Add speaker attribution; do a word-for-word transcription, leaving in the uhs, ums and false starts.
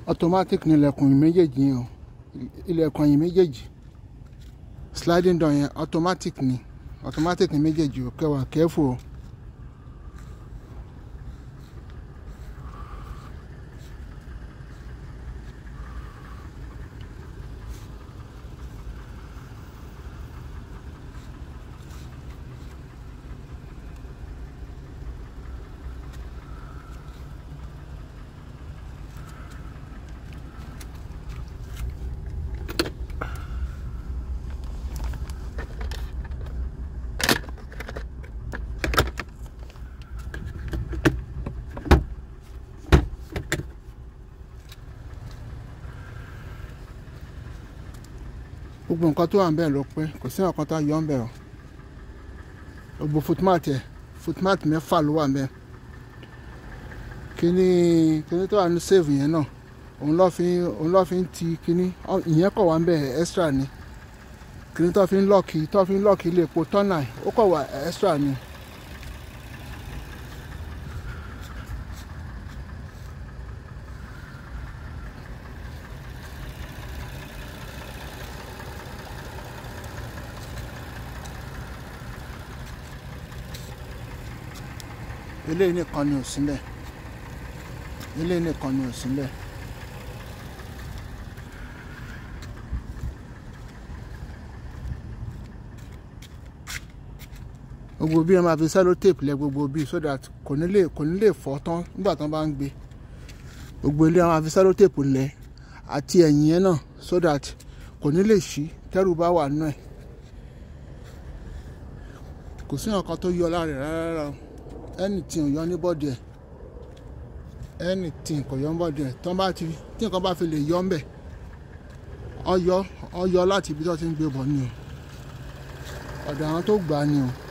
Speaker 1: automatic ní ilẹ̀kùn méjèèjì yẹn o, ilẹ̀kùn yìí méjèèjì sliding door yẹn automatic ní automatic ní méjèèjì o, kẹwàá careful o. Gbogbo nǹkan tó wà ń bẹ̀ ló pé, kò sí nǹkan tó yọ ń bẹ̀ o. Gbogbo footmat ẹ̀ footmat mẹ́fà ló wà ń bẹ̀. Kíní kíní tó wà ní save yẹn náà òun ló fi òun ló fi ń ti kíní ìyẹn kọ̀ wá ń bẹ̀ extra ni. Kíní tó fi ń lọ́ọ̀kì tó fi ń lọ́ọ̀kì ilé epo tọ́nà ó kọ̀ wá extra ni. Eléyìí nìkan ni ò sílẹ̀, eléyìí nìkan ni ò sílẹ̀. Gbogbo bí ẹ máa fi sellotape lẹ gbogbo bí so that kò ní lè kò ní lè fọ́ tán nígbà tán bá ń gbé. Gbogbo ilé máa fi sellotape lẹ àti ẹ̀yìn yẹn náà so that kò ní lè ṣí tẹ́rù bá wà nínú ẹ̀. Kò sí nǹkan tó yọ lára rẹ̀ rárá. Anything yọ ní bọ́dì ẹ̀ anything kò yọ ní bọ́dì ẹ̀ tán bá ti tí nǹkan bá fi lè yọ ń bẹ̀ ọ yọ ọ yọ láti ibi tó ti ń gbé bọ̀ ni o, ọ̀dọ̀ àwọn tó gbà á ni o.